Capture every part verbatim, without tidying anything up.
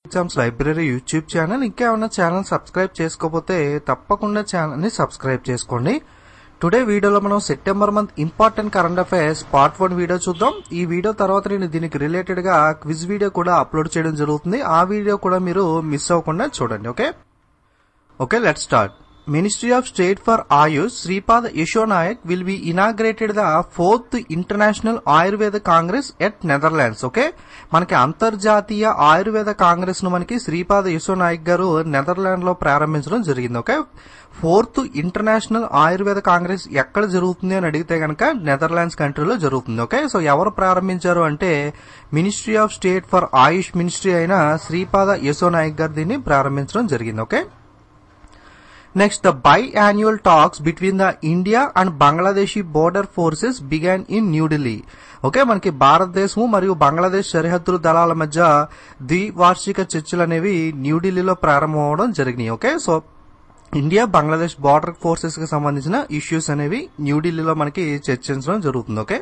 Exams library YouTube channel. ఇంకేమన్నా channel subscribe చేసుకోకపోతే తప్పకుండా ఛానల్ ని సబ్స్క్రైబ్ చేసుకోండి. టుడే వీడియోలో మనం September month important current affairs part one video చూద్దాం. ఈ వీడియో తర్వాత నేను దీనికి రిలేటెడ్ గా క్విజ్ వీడియో కూడా అప్లోడ్ చేయడం జరుగుతుంది. ఆ వీడియో కూడా మీరు మిస్ అవ్వకుండా చూడండి. Okay okay let's start. Ministry of State for Ayush Sripada Yesho Nayak will be inaugurated the fourth International Ayurveda Congress at Netherlands. Okay మనకి అంతర్జాతీయ ఆయుర్వేద కాంగ్రెస్ ను మనకి శ్రీపాద యశో నాయక్ గారు నెదర్లాండ్ లో ప్రారంభించడం జరిగింది. Okay fourth international Ayurveda congress ఎక్కడ జరుగుతుంది అని అడిగితే కనుక నెదర్లాండ్స్ కంట్రీలో జరుగుతుంది. ఓకే సో ఎవరు ప్రారంభించారు అంటే ministry of state for Ayush ministry అయిన శ్రీపాద యశో నాయక్ గారు దీన్ని ప్రారంభించడం జరిగింది. Okay Next, the biannual talks between the India and Bangladeshi border forces began in New Delhi. Okay మనకి భారతదేశం మరియు బంగ్లాదేశ్ సరిహద్దుల దళాల మధ్య ద్వివార్షిక చర్చలు అనేవి న్యూఢిల్లీలో ప్రారంభమవడం జరిగినాయి. Okay so India Bangladesh border forces కి సంబంధించిన ఇష్యూస్ అనేవి న్యూఢిల్లీలో మనకి చర్చించడం జరుగుతుంది. Okay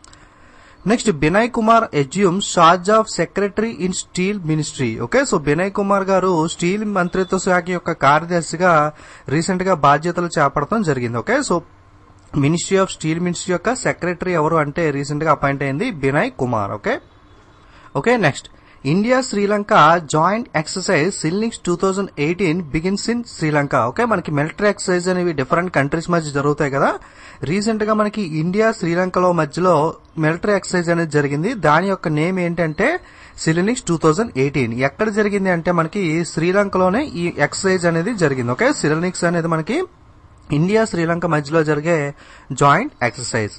next Binay Kumar assumes charge of secretary in steel ministry. Okay so Binay Kumar గారు స్టీల్ మంత్రిత్వ శాఖ యొక్క కార్యదర్శిగా రీసెంట్ గా బాధ్యతలు చేపడటం జరిగింది. Okay so ministry of steel ministry యొక్క సెక్రటరీ ఎవరు అంటే రీసెంట్ గా అపాయింట్ అయింది Binay Kumar. Okay okay next India Sri Lanka joint exercise SLINEX two thousand eighteen begins in Sri Lanka. Okay మనకి మిలిటరీ ఎక్సర్సైజ్ అనేవి డిఫరెంట్ కంట్రీస్ మధ్య జరుగుతాయి కదా. రీసెంట్ గా మనకి ఇండియా శ్రీలంకలో మధ్యలో మిలిటరీ ఎక్సర్సైజ్ అనేది జరిగింది. దాని యొక్క నేమ్ ఏంటంటే సిలినిక్స్ టూ థౌజండ్ ఎయిటీన్. ఎక్కడ జరిగింది అంటే మనకి శ్రీలంకలోనే ఈ ఎక్సర్సైజ్ అనేది జరిగింది. ఓకే సిలినిక్స్ అనేది మనకి ఇండియా శ్రీలంక మధ్యలో జరిగే joint exercise.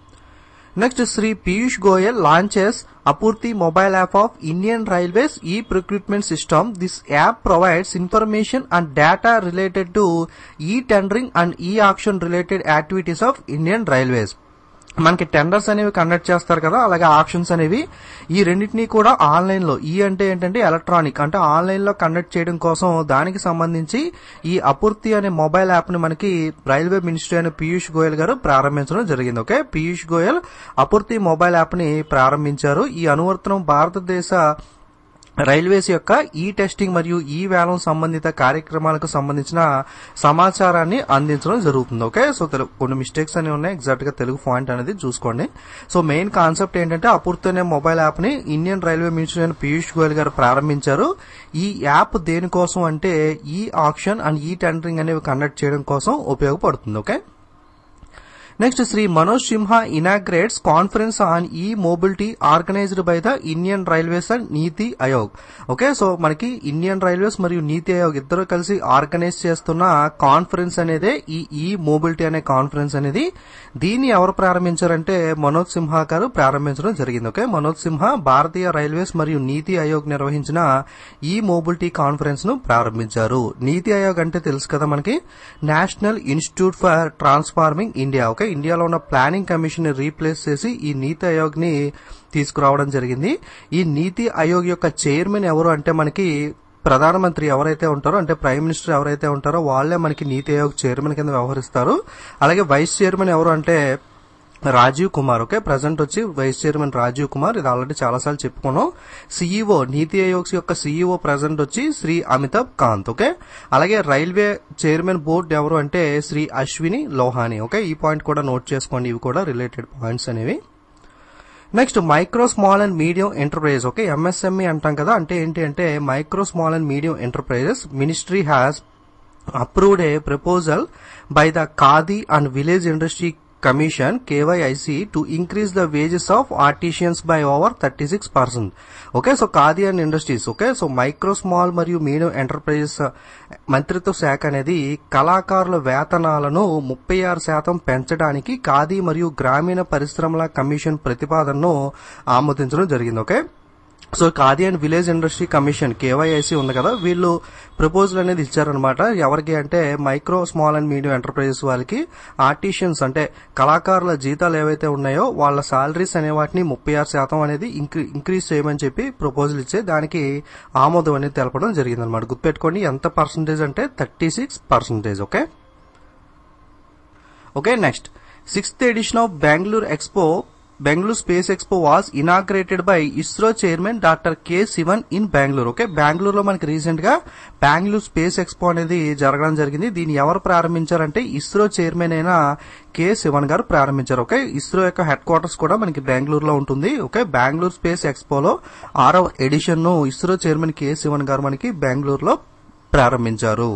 Next Shri Piyush Goyal launches Apurti mobile app of Indian Railways e-procurement system. This app provides information and data related to e-tendering and e-auction related activities of Indian Railways. మనకి tenders అనేవి conduct చేస్తారు కదా, అలాగే options అనేవి ఈ రెండింటినీ కూడా online లో ఈ అంటే ఏంటంటే ఎలక్ట్రానిక్ అంటే ఆన్లైన్ లో కండక్ట్ చేయడం కోసం దానికి సంబంధించి ఈ అపూర్తి అనే మొబైల్ యాప్ ని మనకి రైల్వే మినిస్ట్రీ అయిన పీయూష్ గోయల్ గారు ప్రారంభించడం జరిగింది. Okay Piyush Goyal Apurti mobile app ని ప్రారంభించారు. ఈ అనువర్తనం భారతదేశ రైల్వేస్ యొక్క ఈ టెస్టింగ్ మరియు ఈ వేలం సంబంధిత కార్యక్రమాలకు సంబంధించిన సమాచారాన్ని అందించడం జరుగుతుంది. ఓకే సో కొన్ని మిస్టేక్స్ అనేవి ఉన్నాయి, ఎగ్జాక్ట్ గా తెలుగు పాయింట్ అనేది చూసుకోండి. సో మెయిన్ కాన్సెప్ట్ ఏంటంటే అపూర్తి అనే మొబైల్ యాప్ ని ఇండియన్ రైల్వే మినిస్ట్రీ అయిన పీయూష్ గోయల్ గారు ప్రారంభించారు. ఈ యాప్ దేనికోసం అంటే e auction and e tendering అనేవి కండక్ట్ చేయడం కోసం ఉపయోగపడుతుంది. Okay next Shri Manoj Sinha inaugurates conference on e mobility organised by the Indian railways and NITI Aayog. Okay so మనకి ఇండియన్ రైల్వేస్ మరియు నీతి ఆయోగ్ ఇద్దరు కలిసి ఆర్గనైజ్ చేస్తున్న కాన్ఫరెన్స్ అనేదే ఈ ఈ మొబిలిటీ అనే కాన్ఫరెన్స్ అనేది. దీన్ని ఎవరు ప్రారంభించారంటే మనోజ్ సిన్హా గారు ప్రారంభించడం జరిగింది. ఓకే మనోజ్ సిన్హా భారతీయ రైల్వేస్ మరియు నీతి ఆయోగ్ నిర్వహించిన ఈ మొబిలిటీ కాన్ఫరెన్స్ ను ప్రారంభించారు. నీతి ఆయోగ్ అంటే తెలుసు కదా మనకి national institute for transforming India. Okay ఇండియాలో ఉన్న ప్లానింగ్ కమిషన్ ని రీప్లేస్ చేసి ఈ నీతి ఆయోగ్ ని తీసుకురావడం జరిగింది. ఈ నీతి ఆయోగ్ యొక్క చైర్మన్ ఎవరు అంటే మనకి ప్రధానమంత్రి ఎవరైతే ఉంటారో అంటే ప్రైమ్ మినిస్టర్ ఎవరైతే ఉంటారో వాళ్లే మనకి నీతి ఆయోగ్ చైర్మన్ కింద వ్యవహరిస్తారు. అలాగే వైస్ చైర్మన్ ఎవరు అంటే రాజీవ్ కుమార్. ఓకే ప్రెసెంట్ వచ్చి వైస్ చైర్మన్ రాజీవ్ కుమార్, ఇది ఆల్రెడీ చాలా సార్లు చెప్పుకున్నాం. సీఈఓ నీతి ఆయోగ్ యొక్క సీఈఓ ప్రెసెంట్ వచ్చి శ్రీ అమితాబ్ కాంత్. ఓకే అలాగే రైల్వే చైర్మన్ బోర్డు ఎవరు అంటే శ్రీ అశ్విని లోహాని. ఓకే ఈ పాయింట్ కూడా నోట్ చేసుకోండి, ఇవి కూడా రిలేటెడ్ పాయింట్స్ అనేవి. Next micro small and medium enterprises. Okay MSME అంటాం కదా, అంటే ఏంటి అంటే micro small and medium enterprises ministry has approved a proposal by the Khadi and village industry Commission K Y I C to increase the wages of artisans by over thirty-six percent. Okay so Khadi and industries okay so micro small మరియు medium enterprises మంత్రిత్వ శాఖ అనేది కళాకారుల వేతనాలను ముప్పై ఆరు శాతం పెంచడానికి ఖాదీ మరియు గ్రామీణ పరిశ్రమల కమిషన్ ప్రతిపాదనను ఆమోదించడం జరిగింది. Okay so Khadi and village industry commission KVIC ఉంది కదా, వీళ్ళు ప్రపోజల్ అనేది ఇచ్చారనమాట. ఎవరికి అంటే micro small and medium enterprises వాళ్ళకి ఆర్టిషియన్స్ అంటే కళాకారుల జీతాలు ఏవైతే ఉన్నాయో వాళ్ళ సాలరీస్ అనే వాటిని ముప్పై ఆరు శాతం అనేది ఇంక్రీజ్ చేయమని చెప్పి ప్రపోజల్ ఇచ్చే దానికి ఆమోదం అనేది తెలపడం జరిగిందనమాట. గుర్తుపెట్టుకోండి ఎంత పర్సంటేజ్ అంటే thirty six percentage. Okay okay next sixth edition of Bengaluru expo Bangalore Space Expo was inaugurated by ISRO chairman Doctor K Sivan in Bangalore. Okay Bengaluru లో మనకి రీసెంట్ గా బెంగళూరు స్పేస్ ఎక్స్పో అనేది జరగడం జరిగింది. దీన్ని ఎవరు ప్రారంభించారంటే ఇస్రో చైర్మన్ అయిన కే శివన్ గారు ప్రారంభించారు. ఓకే ఇస్రో యొక్క హెడ్ క్వార్టర్స్ కూడా మనకి బెంగళూరులో ఉంటుంది. ఓకే బెంగళూరు స్పేస్ ఎక్స్పోలో ఆరవ ఎడిషన్ ను ఇస్రో చైర్మన్ కే శివన్ గారు మనకి బెంగళూరులో ప్రారంభించారు.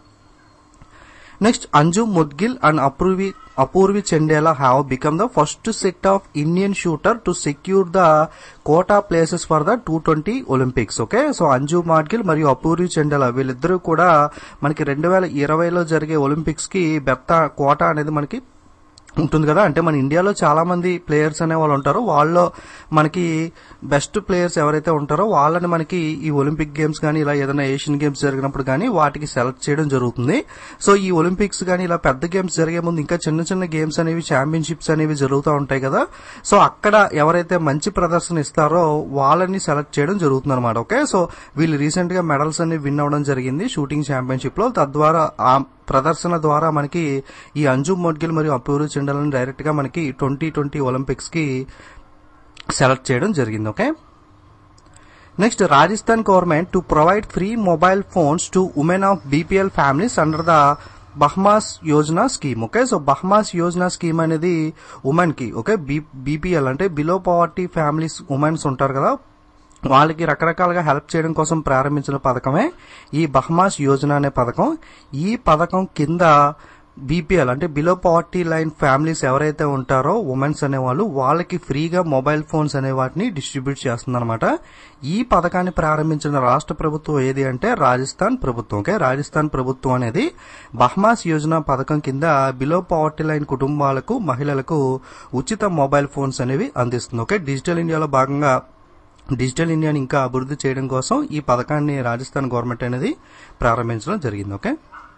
Next, Anju Mudgil and Apurvi, Apurvi Chandela have become the first set of Indian shooter to secure the quota places for the two twenty Olympics. Okay, so Anju Mudgil మరియు Apurvi Chandela వీళ్ళిద్దరూ కూడా మనకి రెండు వేల ఇరవైలో జరిగే Olympics కి బెత్త quota అనేది మనకి ఉంటుంది కదా. అంటే మన ఇండియాలో చాలా మంది ప్లేయర్స్ అనే వాళ్ళు ఉంటారు. వాళ్ళలో మనకి బెస్ట్ ప్లేయర్స్ ఎవరైతే ఉంటారో వాళ్ళని మనకి ఈ ఒలింపిక్ గేమ్స్ కానీ ఇలా ఏదైనా ఏషియన్ గేమ్స్ జరిగినప్పుడు కానీ వాటికి సెలెక్ట్ చేయడం జరుగుతుంది. సో ఈ ఒలింపిక్స్ కానీ ఇలా పెద్ద గేమ్స్ జరిగే ముందు ఇంకా చిన్న చిన్న గేమ్స్ అనేవి ఛాంపియన్షిప్స్ అనేవి జరుగుతూ ఉంటాయి కదా. సో అక్కడ ఎవరైతే మంచి ప్రదర్శన ఇస్తారో వాళ్ళని సెలెక్ట్ చేయడం జరుగుతుంది అనమాట. ఓకే సో వీళ్ళు రీసెంట్ గా మెడల్స్ అనేవి విన్ అవడం జరిగింది షూటింగ్ ఛాంపియన్షిప్ లో. తద్వారా ఆ ప్రదర్శన ద్వారా మనకి ఈ అంజు మోడ్గిల్ మరియు అపూర్వి చండలను డైరెక్ట్ గా మనకి ట్వంటీ ట్వంటీ ఒలింపిక్స్ కి సెలెక్ట్ చేయడం జరిగింది. Okay next, Rajasthan government to provide free mobile phones to women of BPL families under the Bhamashah Yojana scheme. Okay so Bhamashah Yojana scheme అనేది ఉమెన్ కి ఓకే బీపీఎల్ అంటే బిలో పవర్టీ ఫ్యామిలీస్ ఉమెన్స్ ఉంటారు కదా, వాళ్ళకి రకరకాలుగా హెల్ప్ చేయడం కోసం ప్రారంభించిన పథకమే ఈ బహ్మాస్ యోజన అనే పథకం. ఈ పథకం కింద బీపీఎల్ అంటే బిలో పవర్టీ లైన్ ఫ్యామిలీస్ ఎవరైతే ఉంటారో ఉమెన్స్ అనేవాళ్ళు వాళ్ళకి ఫ్రీగా మొబైల్ ఫోన్స్ అనే వాటిని డిస్ట్రిబ్యూట్ చేస్తుందన్నమాట. ఈ పథకాన్ని ప్రారంభించిన రాష్ట్ర ప్రభుత్వం ఏది అంటే రాజస్థాన్ ప్రభుత్వం. ఓకే రాజస్థాన్ ప్రభుత్వం అనేది బహ్మాస్ యోజన పథకం కింద బిలో పవర్టీ లైన్ కుటుంబాలకు మహిళలకు ఉచిత మొబైల్ ఫోన్స్ అనేవి అందిస్తుంది. ఓకే డిజిటల్ ఇండియాలో భాగంగా డిజిటల్ ఇండియాని ఇంకా అభివృద్ధి చేయడం కోసం ఈ పథకాన్ని రాజస్థాన్ గవర్నమెంట్ అనేది ప్రారంభించడం జరిగింది. Okay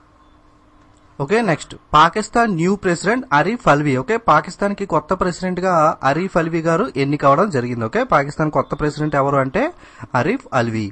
okay next, Pakistan new president Arif Alvi. Okay Pakistan కి కొత్త ప్రెసిడెంట్ గా అరీఫ్ అల్వీ గారు ఎన్నికవడం జరిగింది. ఓకే పాకిస్తాన్ కొత్త ప్రెసిడెంట్ ఎవరు అంటే Arif Alvi.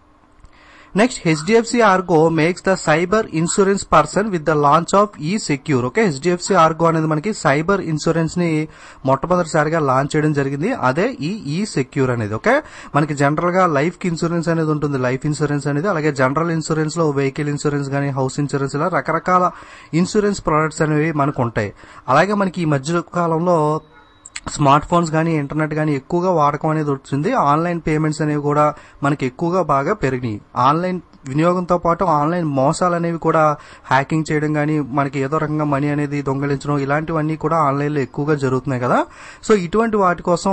Next, HDFC Ergo makes the cyber insurance person with the launch of e secure. Okay HDFC Ergo అనేది మనకి సైబర్ ఇన్సూరెన్స్ ని మొట్టమొదటిసారిగా లాంచ్ చేయడం జరిగింది. అదే ఈ ఈ సెక్యూర్ అనేది. ఓకే మనకి జనరల్ గా లైఫ్ కి ఇన్సూరెన్స్ అనేది ఉంటుంది, లైఫ్ ఇన్సూరెన్స్ అనేది. అలాగే జనరల్ ఇన్సూరెన్స్ లో వెహికల్ ఇన్సూరెన్స్ గానీ హౌస్ ఇన్సూరెన్స్ ఇలా రకరకాల ఇన్సూరెన్స్ ప్రొడక్ట్స్ అనేవి మనకు ఉంటాయి. అలాగే మనకి ఈ మధ్య కాలంలో స్మార్ట్ ఫోన్స్ కానీ ఇంటర్నెట్ కానీ ఎక్కువగా వాడకం అనేది వచ్చింది. ఆన్లైన్ పేమెంట్స్ అనేవి కూడా మనకి ఎక్కువగా బాగా పెరిగినాయి. ఆన్లైన్ వినియోగంతో పాటు ఆన్లైన్ మోసాలు అనేవి కూడా హ్యాకింగ్ చేయడం కానీ మనకి ఏదో రకంగా మనీ అనేది దొంగలించడం ఇలాంటివన్నీ కూడా ఆన్లైన్ లో ఎక్కువగా జరుగుతున్నాయి కదా. సో ఇటువంటి వాటి కోసం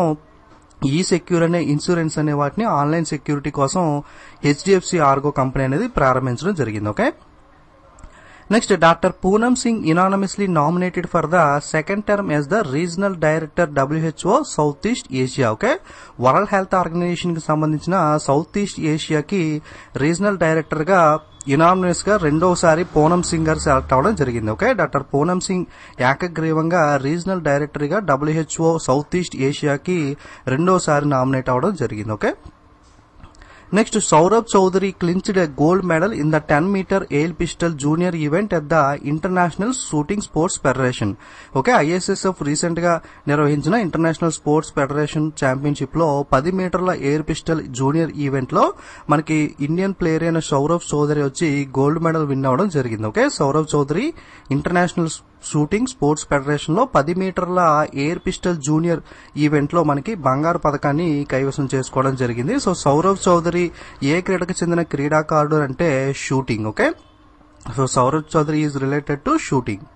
ఈ సెక్యూర్ అనే ఇన్సూరెన్స్ అనే వాటిని ఆన్లైన్ సెక్యూరిటీ కోసం హెచ్డిఎఫ్సి ఆర్గో కంపెనీ అనేది ప్రారంభించడం జరిగింది. Okay next, doctor Poonam Singh unanimously nominated for the second term as the regional director WHO south east Asia. Okay world health organisation కి సంబంధించిన సౌత్ ఈస్ట్ ఏషియాకి రీజనల్ డైరెక్టర్ గా యునానిమస్ గా రెండోసారి పూనం సింగ్ గారు సెలెక్ట్ అవడం జరిగింది. ఓకే డాక్టర్ పూనం సింగ్ ఏకగ్రీవంగా రీజనల్ డైరెక్టర్ గా డబ్ల్యూహెచ్ఓ సౌత్ ఈస్ట్ ఏషియాకి రెండోసారి నామినేట్ అవడం జరిగింది. Okay next, Saurabh Chaudhary clinched a gold medal in the ten metre air pistol junior event at the international shooting sports federation. Okay ISSF recent గా నిర్వహించిన international sports federation championship లో పది మీటర్ల air pistol junior event లో మనకి Indian player అయిన సౌరభ్ చౌదరి వచ్చి gold medal win అవడం జరిగింది. Okay Saurabh Chaudhary international shooting sports federation లో పది మీటర్ల ఎయిర్ పిస్టల్ జూనియర్ ఈవెంట్ లో మనకి బంగారు పథకాన్ని కైవసం చేసుకోవడం జరిగింది. సో సౌరభ్ చౌదరి ఏ క్రీడకు చెందిన క్రీడాకారుడు అంటే shooting. Okay so Saurabh Chaudhary is related to shooting.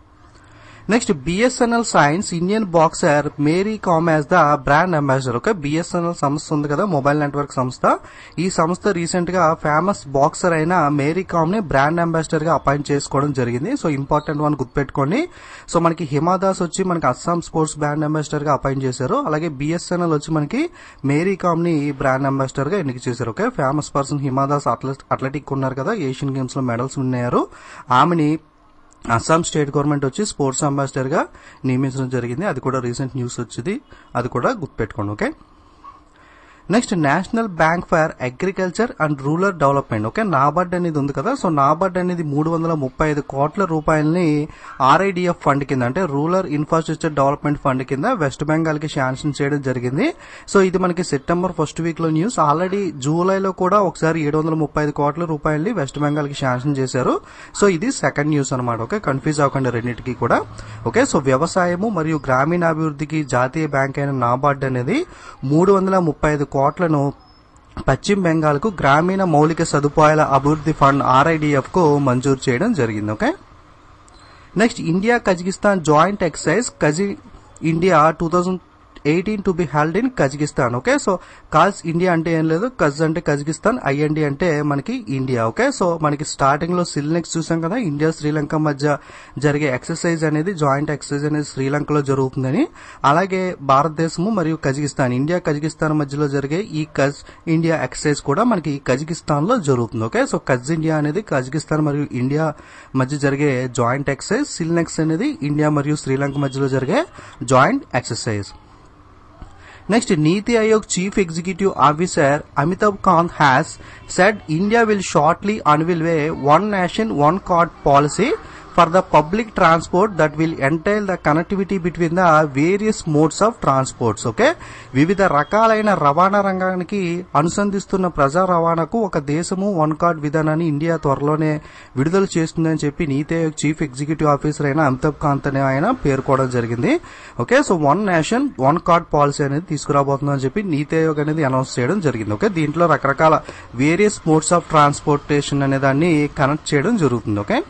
Next, BSNL signs Indian boxer Mary Kom as the brand ambassador. Okay BSNL సంస్థ ఉంది కదా మొబైల్ నెట్వర్క్ సంస్థ. ఈ సంస్థ రీసెంట్ గా ఫేమస్ బాక్సర్ అయిన మేరీ కామ్ ని బ్రాండ్ అంబాసిడర్ గా అపాయింట్ చేసుకోవడం జరిగింది. సో ఇంపార్టెంట్ వన్ గుర్తుపెట్టుకోండి. సో మనకి హిమాదాస్ వచ్చి మనకి అస్సాం స్పోర్ట్స్ బ్రాండ్ అంబాసిడర్ గా అపాయింట్ చేశారు. అలాగే బిఎస్ఎన్ఎల్ వచ్చి మనకి మేరీ కామ్ ని బ్రాండ్ అంబాసిడర్ గా ఎన్నిక చేశారు. Okay famous person Hima Das athletic ఉన్నారు కదా, ఏషియన్ గేమ్స్ లో మెడల్స్ విన్నారు. ఆమెని అస్సాం స్టేట్ గవర్నమెంట్ వచ్చి స్పోర్ట్స్ అంబాసిడర్ గా నియమించడం జరిగింది. అది కూడా రీసెంట్ న్యూస్ వచ్చింది, అది కూడా గుర్తుపెట్టుకోండి. Okay next national bank for agriculture and rural development. Okay, NABARD అనేది ఉంది కదా, సో నాబార్డ్ అనేది మూడు వందల ముప్పై ఐదు కోట్ల రూపాయలని ఆర్ఐడిఎఫ్ ఫండ్ కింద అంటే రూరల్ ఇన్ఫ్రాస్ట్రక్చర్ డెవలప్మెంట్ ఫండ్ కింద వెస్ట్ బెంగాల్ కి శాంక్షన్ చేయడం జరిగింది. సో ఇది మనకి సెప్టెంబర్ ఫస్ట్ వీక్ లో న్యూస్. ఆల్రెడీ జూలైలో కూడా ఒకసారి ఏడు వందల ముప్పై ఐదు కోట్ల రూపాయలని వెస్ట్ బెంగాల్ కి శాంక్షన్ చేశారు. సో ఇది సెకండ్ న్యూస్ అనమాట. ఓకే, కన్ఫ్యూజ్ అవ్వకండి రెండింటికి కూడా. ఓకే, సో వ్యవసాయము మరియు గ్రామీణాభివృద్ధికి జాతీయ బ్యాంక్ అయిన నాబార్డ్ అనేది మూడు వందల ముప్పై ఐదు కోట్లను పశ్చిమ బెంగాల్ కు గ్రామీణ మౌలిక సదుపాయాల అభివృద్ధి ఫండ్ ఆర్ఐడిఎఫ్ కు మంజూరు చేయడం జరిగింది. Okay, next India Kazakhstan joint exercise Kaz India two thousand eighteen to be held in Kazakhstan. Okay, so Kaz India అంటే ఏం లేదు, కజ్ అంటే కజకిస్తాన్, ఐఎన్డి అంటే మనకి ఇండియా. ఓకే, సో మనకి స్టార్టింగ్ లో సిల్నెక్స్ చూసాం కదా, ఇండియా శ్రీలంక మధ్య జరిగే ఎక్సర్సైజ్ అనేది జాయింట్ ఎక్సర్సైజ్ అనేది శ్రీలంకలో జరుగుతుందని. అలాగే భారతదేశము మరియు కజకిస్తాన్, ఇండియా కజకిస్తాన్ మధ్యలో జరిగే ఈ కజ్ ఇండియా ఎక్సర్సైజ్ కూడా మనకి కజకిస్తాన్ లో జరుగుతుంది. ఓకే, సో కజ్ ఇండియా అనేది కజకిస్తాన్ మరియు ఇండియా మధ్య జరిగే జాయింట్ ఎక్సర్సైజ్, సిల్నెక్స్ అనేది ఇండియా మరియు శ్రీలంక మధ్యలో జరిగే joint exercise. Next, Niti Aayog Chief Executive Officer Amitabh Kant has said India will shortly unveil a one nation one card policy for the public transport that will entail the connectivity between the various modes of transports. Okay, వివిధ రకాలైన రవాణా రంగానికి అనుసంధిస్తున్న ప్రజా రవాణాకు ఒక దేశము one card విధానాన్ని India త్వరలోనే విడుదల చేస్తుందని చెప్పి నీతి ఆయోగ్ చీఫ్ ఎగ్జిక్యూటివ్ ఆఫీసర్ అయిన అమితాబ్ కాంత్ అనే ఆయన పేర్కోవడం జరిగింది. Okay, so one nation one card policy అనేది తీసుకురాబోతుందని చెప్పి నీతి ఆయోగ్ అనేది అనౌన్స్ చేయడం జరిగింది. ఓకే, దీంట్లో రకరకాల వేరియస్ మోడ్స్ ఆఫ్ ట్రాన్స్పోర్టేషన్ అనే దాన్ని కనెక్ట్ చేయడం జరుగుతుంది. Okay,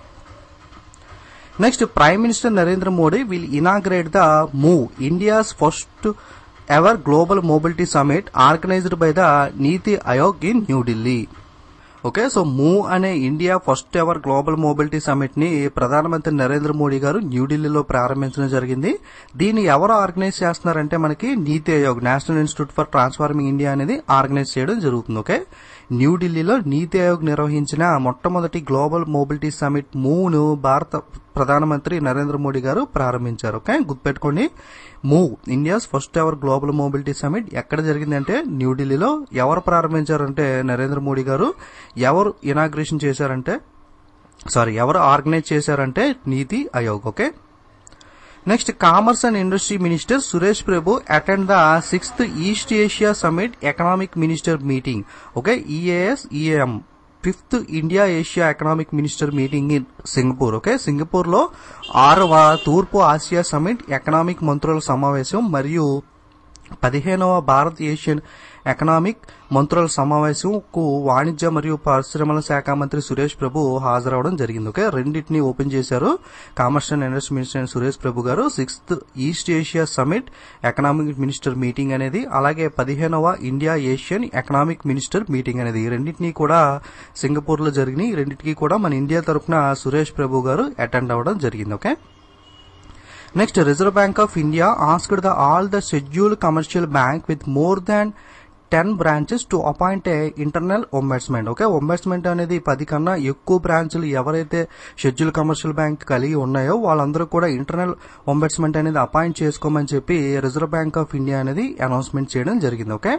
next prime minister Narendra Modi will inaugurate the Move, India's first ever global mobility summit organised by the NITI Aayog in New Delhi. Okay, so Move అనే India first ever global mobility summit ని ప్రధానమంత్రి నరేంద్ర మోడీ గారు న్యూఢిల్లీలో ప్రారంభించడం జరిగింది. దీన్ని ఎవరు ఆర్గనైజ్ చేస్తున్నారంటే మనకి NITI Aayog, national institute for transforming India అనేది ఆర్గనైజ్ చేయడం జరుగుతుంది. ఓకే, న్యూఢిల్లీలో నీతి ఆయోగ్ నిర్వహించిన మొట్టమొదటి గ్లోబల్ మొబిలిటీ సమిట్ మూవ్ ను భారత ప్రధానమంత్రి నరేంద్ర మోడీ గారు ప్రారంభించారు. ఓకే, గుర్తుపెట్టుకోండి, Move India's first ever global mobility summit ఎక్కడ జరిగిందంటే న్యూఢిల్లీలో. ఎవరు ప్రారంభించారంటే నరేంద్ర మోడీ గారు. ఎవరు ఇనాగ్రేషన్ చేశారంటే సారీ ఎవరు ఆర్గనైజ్ చేశారంటే NITI Aayog. Okay, next commerce and industry minister Suresh Prabhu attend the sixth east Asia summit economic minister meeting. Okay, EAS EAM fifth India Asia economic minister meeting in Singapore. Okay, Singapore లో ఆరవ తూర్పు Asia summit economic మంత్రుల సమావేశం మరియు పదిహేనవ Bharat Asian economic మంత్రుల సమావేశంకు వాణిజ్య మరియు పరిశ్రమల శాఖ మంత్రి సురేష్ ప్రభు హాజరవడం జరిగింది. ఓకే, రెండింటిని ఓపెన్ చేశారు commerce and industry minister Suresh Prabhu గారు. Sixth east Asia summit economic minister meeting అనేది, అలాగే పదిహేనవ India Asian economic minister meeting అనేది, ఈ రెండింటినీ కూడా సింగపూర్ లో జరిగినాయి. ఈ రెండింటికి కూడా మన ఇండియా తరఫున సురేష్ ప్రభు గారు అటెండ్ అవ్వడం జరిగింది. Okay, next Reserve Bank of India asked the all the scheduled commercial bank with more than ten branches to appoint a internal ombudsman. Okay, ombudsman అనేది పది కన్నా ఎక్కువ బ్రాంచ్లు ఎవరైతే షెడ్యూల్ కమర్షియల్ బ్యాంక్ కలిగి ఉన్నాయో వాళ్ళందరూ కూడా ఇంటర్నల్ ఒంబడ్స్మెంట్ అనేది అపాయింట్ చేసుకోమని చెప్పి రిజర్వ్ బ్యాంక్ ఆఫ్ ఇండియా అనేది అనౌన్స్మెంట్ చేయడం జరిగింది. Okay,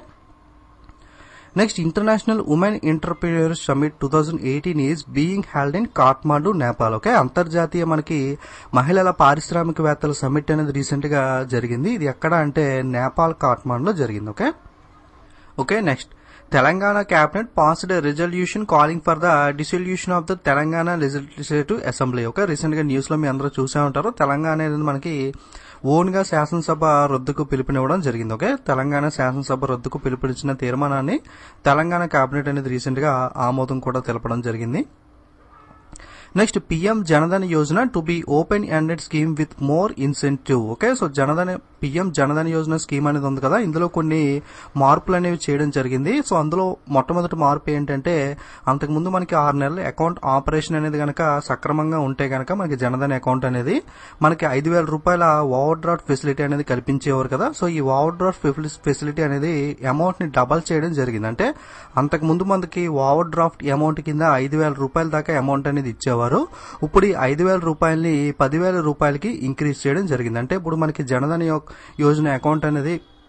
next international women entrepreneur summit two thousand eighteen is being held in Kathmandu, Nepal. Okay, అంతర్జాతీయ మనకి మహిళల పారిశ్రామికవేత్తల సమిట్ అనేది రీసెంట్ గా జరిగింది. ఇది ఎక్కడ అంటే నేపాల్ కాఠ్మండులో జరిగింది. Okay okay next Telangana cabinet passed resolution calling for the dissolution of the Telangana legislative assembly. Okay, recent గా న్యూస్ లో మీ అందరూ చూసే ఉంటారు. తెలంగాణ అనేది మనకి ఓన్ గా శాసనసభ రద్దుకు పిలుపునివ్వడం జరిగింది. ఓకే, తెలంగాణ శాసనసభ రద్దుకు పిలుపునిచ్చిన తీర్మానాన్ని తెలంగాణ కేబినెట్ అనేది రీసెంట్ గా ఆమోదం కూడా తెలపడం జరిగింది. Next PM Jan Dhan Yojana to be open ended scheme with more incentive. Okay, so Jan Dhan PM Jan Dhan Yojana scheme అనేది ఉంది కదా, ఇందులో కొన్ని మార్పులు అనేవి చేయడం జరిగింది. సో అందులో మొట్టమొదటి మార్పు ఏంటంటే అంతకుముందు మనకి ఆరు నెలల అకౌంట్ ఆపరేషన్ అనేది కనుక సక్రమంగా ఉంటే కనుక మనకి జనధన్ అకౌంట్ అనేది మనకి ఐదు వేల రూపాయల ఓవర్ డ్రాఫ్ట్ ఫెసిలిటీ అనేది కల్పించేవారు కదా. సో ఈ ఓవర్ డ్రాఫ్ట్ ఫెసిలిటీ అనేది అమౌంట్ ని డబల్ చేయడం జరిగింది. అంటే అంతకుముందు మనకి ఓవర్ డ్రాఫ్ట్ అమౌంట్ కింద ఐదు వేల రూపాయల దాకా అమౌంట్ అనేది ఇచ్చేవారు. ఇప్పుడు ఈ ఐదు వేల రూపాయలని పదివేల రూపాయలకి ఇంక్రీజ్ చేయడం జరిగింది. అంటే ఇప్పుడు మనకి జనధన్ యోజన అకౌంట్ అనేది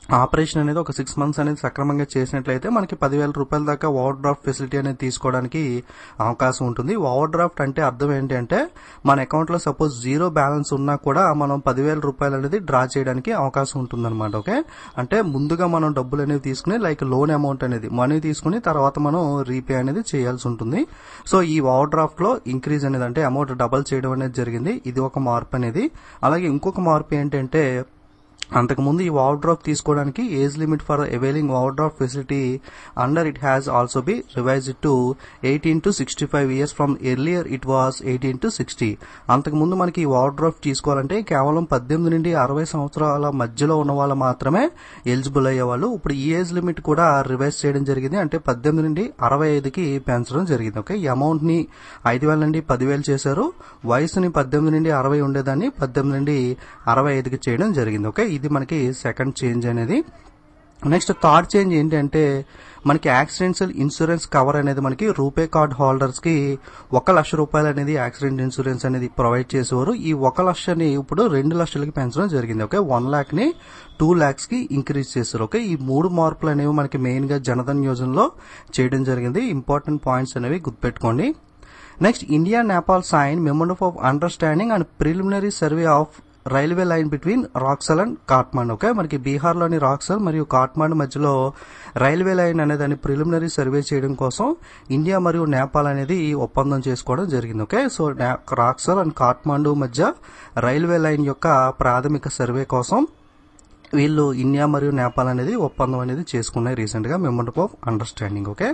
ఆపరేషన్ అనేది ఒక సిక్స్ మంత్స్ అనేది సక్రమంగా చేసినట్లయితే మనకి పదివేల రూపాయల దాకా ఓవర్ డ్రాఫ్ట్ ఫెసిలిటీ అనేది తీసుకోవడానికి అవకాశం ఉంటుంది. ఓవర్ డ్రాఫ్ట్ అంటే అర్థం ఏంటి అంటే మన అకౌంట్ లో సపోజ్ జీరో బ్యాలెన్స్ ఉన్నా కూడా మనం పదివేల రూపాయలు అనేది డ్రా చేయడానికి అవకాశం ఉంటుంది అనమాట. ఓకే, అంటే ముందుగా మనం డబ్బులు అనేవి తీసుకుని లైక్ లోన్ అమౌంట్ అనేది మనీ తీసుకుని తర్వాత మనం రీపే అనేది చేయాల్సి ఉంటుంది. సో ఈ ఓవర్ డ్రాఫ్ట్ లో ఇంక్రీజ్ అనేది అంటే అమౌంట్ డబల్ చేయడం అనేది జరిగింది. ఇది ఒక మార్పు అనేది. అలాగే ఇంకొక మార్పు ఏంటంటే అంతకుముందు ఈ ఓవర్ డ్రాఫ్ట్ తీసుకోవడానికి age limit for availing over draft facility under it has also be revised to eighteen to sixty five years from earlier it was eighteen to sixty. అంతకుముందు మనకి ఈ ఓవర్ డ్రాఫ్ట్ తీసుకోవాలంటే కేవలం పద్దెనిమిది నుండి అరవై సంవత్సరాల మధ్యలో ఉన్న వాళ్ళు మాత్రమే ఎలిజిబుల్ అయ్యేవాళ్ళు. ఇప్పుడు ఈ ఏజ్ లిమిట్ కూడా రివైజ్ చేయడం జరిగింది, అంటే పద్దెనిమిది నుండి అరవై ఐదుకి పెంచడం జరిగింది. ఓకే, ఈ అమౌంట్ ని ఐదు వేల నుండి పదివేలు చేశారు. వయసుని పద్దెనిమిది నుండి అరవై ఉండేదాన్ని పద్దెనిమిది నుండి అరవై ఐదుకి చేయడం జరిగింది. ఓకే, ఇది మనకి సెకండ్ చేంజ్ అనేది. నెక్స్ట్ థర్డ్ చేంజ్ ఏంటంటే మనకి యాక్సిడెంటల్ ఇన్సూరెన్స్ కవర్ అనేది మనకి రూపే కార్డ్ హోల్డర్స్ కి ఒక లక్ష రూపాయలు అనేది యాక్సిడెంట్ ఇన్సూరెన్స్ అనేది ప్రొవైడ్ చేసేవారు. ఈ ఒక లక్షని ఇప్పుడు రెండు లక్షలకి పెంచడం జరిగింది. ఓకే, వన్ లాక్ ని టూ లాక్స్ కి ఇంక్రీజ్ చేశారు. ఓకే, ఈ మూడు మార్పులు అనేవి మనకి మెయిన్ గా జనధన్ యోజనలో చేయడం జరిగింది. ఇంపార్టెంట్ పాయింట్స్ అనేవి గుర్తుపెట్టుకోండి. Next India Nepal sign memorandum of understanding and preliminary survey of railway line between Raxaul and Kathmandu. Okay, మనకి బీహార్ లోని రాక్సల్ మరియు కాట్మాండ్ మధ్యలో రైల్వే లైన్ అనే దాన్ని ప్రిలిమినరీ సర్వే చేయడం కోసం ఇండియా మరియు నేపాల్ అనేది ఒప్పందం చేసుకోవడం జరిగింది. Okay, so Raxaul and Kathmandu మధ్య రైల్వే లైన్ యొక్క ప్రాథమిక సర్వే కోసం వీళ్ళు ఇండియా మరియు నేపాల్ అనేది ఒప్పందం అనేది చేసుకున్నాయి రీసెంట్ గా memorandum of understanding. Okay,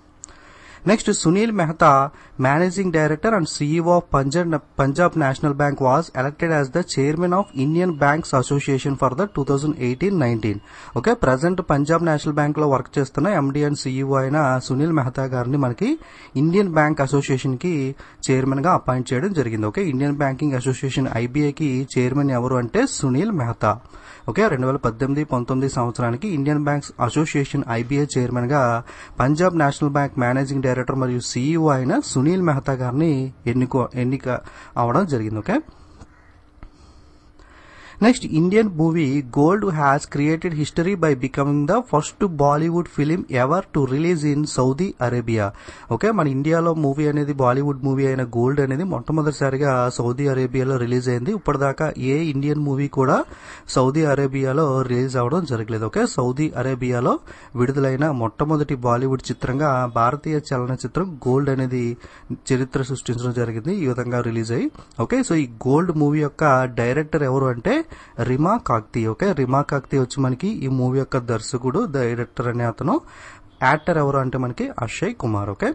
next Sunil Mehta managing director and CEO of Punjab Punjab National Bank was elected as the chairman of Indian Banks Association for the two thousand eighteen nineteen. Okay, present Punjab National Bank లో వర్క్ చేస్తున్న ఎండీ అండ్ సీఈఓ అయిన సునీల్ మెహతా గారిని మనకి Indian Bank Association కి chairman గా appoint చేయడం జరిగింది. Okay, Indian Banking Association ఐబీఐకి చైర్మన్ ఎవరు అంటే సునీల్ మెహతా. ఓకే, రెండు వేల పద్దెనిమిది పంతొమ్మిది సంవత్సరానికి Indian Banks Association IBI chairman గా పంజాబ్ నేషనల్ బ్యాంక్ మేనేజింగ్ డైరెక్టర్ మరియు సీఈఓ అయిన సునీల్ మెహతా గారిని ఎన్నిక ఎన్నిక అవడం జరిగింది. Okay, next Indian movie Gold has created history by becoming the first Bollywood film ever to release in Saudi Arabia. Okay, మన ఇండియాలో మూవీ అనేది బాలీవుడ్ మూవీ అయిన గోల్డ్ అనేది మొట్టమొదటిసారిగా సౌదీ అరేబియాలో రిలీజ్ అయింది. ఇప్పటిదాకా ఏ ఇండియన్ మూవీ కూడా సౌదీ అరేబియాలో రిలీజ్ అవడం జరగలేదు. ఓకే, సౌదీ అరేబియాలో విడుదలైన మొట్టమొదటి బాలీవుడ్ చిత్రంగా భారతీయ చలనచిత్రం గోల్డ్ అనేది చరిత్ర సృష్టించడం జరిగింది ఈ విధంగా రిలీజ్ అయ్యి. ఓకే, సో ఈ గోల్డ్ మూవీ యొక్క డైరెక్టర్ ఎవరు అంటే రిమా కాక్తి. ఓకే, రిమా కాక్తి వచ్చి మనకి ఈ మూవీ యొక్క దర్శకుడు డైరెక్టర్ అనే అతను. యాక్టర్ ఎవరు అంటే మనకి Akshay Kumar. Okay,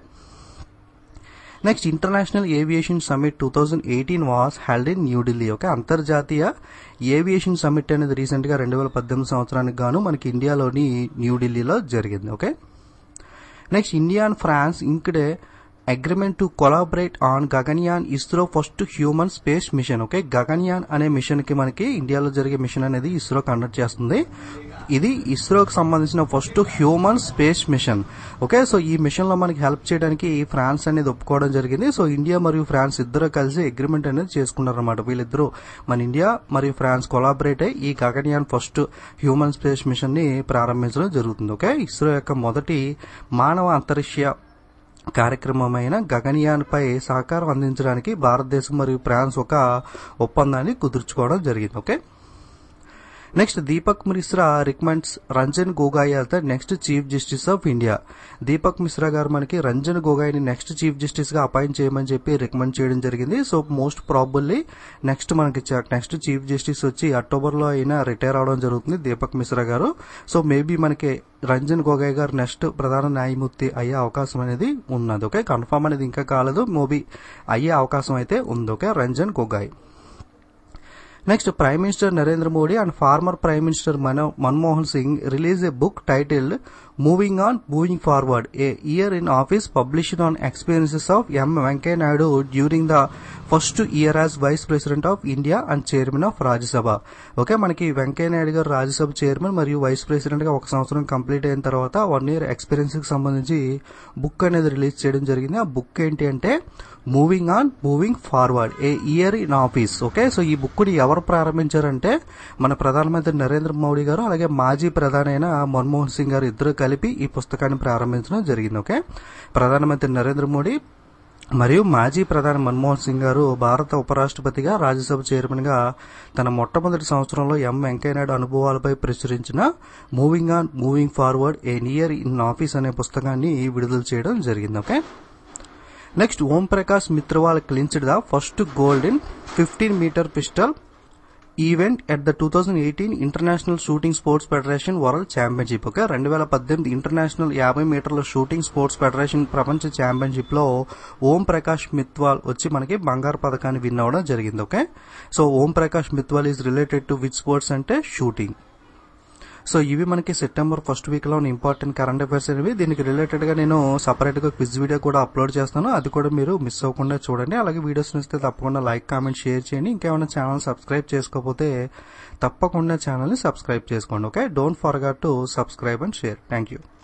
next international aviation summit two thousand eighteen was held in New Delhi. Okay, అంతర్జాతీయ ఏవియేషన్ సమ్మిట్ అనేది రీసెంట్ గా రెండు వేల పద్దెనిమిది సంవత్సరానికి గాను మనకి ఇండియాలోని న్యూఢిల్లీలో జరిగింది. Okay, next India and France inked agreement to collaborate on Gaganyaan ISRO first human space mission. Okay, Gaganyaan అనే మిషన్ కి మనకి ఇండియాలో జరిగే మిషన్ అనేది ఇస్రో కండక్ట్ చేస్తుంది. ఇది ఇస్రోకి సంబంధించిన first human space mission. Okay, so ఈ మిషన్ లో మనకి హెల్ప్ చేయడానికి ఫ్రాన్స్ అనేది ఒప్పుకోవడం జరిగింది. సో ఇండియా మరియు ఫ్రాన్స్ ఇద్దరు కలిసి అగ్రిమెంట్ అనేది చేసుకున్నారన్నమాట. వీళ్ళిద్దరూ మన ఇండియా మరియు ఫ్రాన్స్ కొలాబరేట్ అయ్యి ఈ Gaganyaan first human space mission ని ప్రారంభించడం జరుగుతుంది. ఓకే, ఇస్రో యొక్క మొదటి మానవ అంతరిక్ష కార్యక్రమమైన గగన్యాన్ పై సహకారం అందించడానికి భారతదేశం మరియు ఫ్రాన్స్ ఒక ఒప్పందాన్ని కుదుర్చుకోవడం జరిగింది. Okay, next Deepak Mishra recommends Ranjan Gogoi as the next chief justice of India. Deepak Mishra గారు మనకి రంజన్ గొగోయ్ ని నెక్స్ట్ చీఫ్ జస్టిస్ గా అపాయింట్ చేయమని చెప్పి రికమెండ్ చేయడం జరిగింది. సో మోస్ట్ ప్రాబుల్లీ నెక్స్ట్ మనకి నెక్స్ట్ చీఫ్ జస్టిస్ వచ్చి అక్టోబర్ లో అయినా రిటైర్ అవడం జరుగుతుంది దీపక్ మిశ్రా గారు. సో మేబీ మనకి రంజన్ గొగోయ్ గారు నెక్స్ట్ ప్రధాన న్యాయమూర్తి అయ్యే అవకాశం అనేది ఉన్నది. ఓకే, కన్ఫర్మ్ అనేది ఇంకా కాలేదు, మేబీ అయ్యే అవకాశం అయితే ఉంది. Okay, Ranjan Gogoi. Next prime minister Narendra Modi and former prime minister Manmohan Singh release a book titled moving on moving forward a year in office published on experiences of M Venkaiah Naidu during the first year as vice president of India and chairman of Rajya Sabha. Okay, మనకి వెంకయ్య నాయుడు గారు Rajya Sabha chairman మరియు vice president గా ఒక సంవత్సరం complete అయిన తర్వాత one year experience కి సంబంధించి బుక్ అనేది రిలీజ్ చేయడం జరిగింది. ఆ బుక్ ఏంటి అంటే moving on moving forward a year in office. Okay, so ఈ బుక్ ని ఎవరు ప్రారంభించారంటే మన ప్రధానమంత్రి నరేంద్ర మోడీ గారు అలాగే మాజీ ప్రధాని అయిన మన్మోహన్ సింగ్ గారు ఇద్దరు కలిపి ఈ పుస్తకాన్ని ప్రారంభించడం జరిగింది. ఓకే, ప్రధానమంత్రి నరేంద్ర మోడీ మరియు మాజీ ప్రధాని మన్మోహన్ సింగ్ గారు భారత ఉపరాష్ట్రపతిగా రాజ్యసభ చైర్మన్ గా తన మొట్టమొదటి సంవత్సరంలో ఎం వెంకయ్యనాయుడు అనుభవాలపై ప్రచురించిన moving on moving forward a year in office అనే పుస్తకాన్ని విడుదల చేయడం జరిగింది. Okay, next Om Prakash Mitharwal clinched the first gold in fifteen meter pistol event at the two thousand eighteen international shooting sports federation world championship. Okay, రెండు వేల పద్దెనిమిది international యాభై మీటర్ల షూటింగ్ స్పోర్ట్స్ ఫెడరేషన్ ప్రపంచ ఛాంపియన్షిప్ లో ఓం ప్రకాష్ మిత్వాల్ వచ్చి మనకి బంగారు పథకాన్ని విన్ అవ్వడం జరిగింది. Okay, so Om Prakash Mitharwal is related to which sports అంటే షూటింగ్. సో ఇవి మనకి సెప్టెంబర్ ఫస్ట్ వీక్ లో ఉన్న ఇంపార్టెంట్ కరెంట్ అఫైర్స్ అనేవి. దీనికి రిలేటెడ్ గా నేను సపరేట్ గా క్విజ్ వీడియో కూడా అప్లోడ్ చేస్తాను, అది కూడా మీరు మిస్ అవ్వకుండా చూడండి. అలాగే వీడియోస్ నచ్చితే తప్పకుండా లైక్ కామెంట్ షేర్ చేయండి. ఇంకేమైనా ఛానల్ సబ్స్క్రైబ్ చేసుకోకపోతే తప్పకుండా ఛానల్ ని సబ్స్క్రైబ్ చేసుకోండి. Okay, don't forget to subscribe and share. Thank you.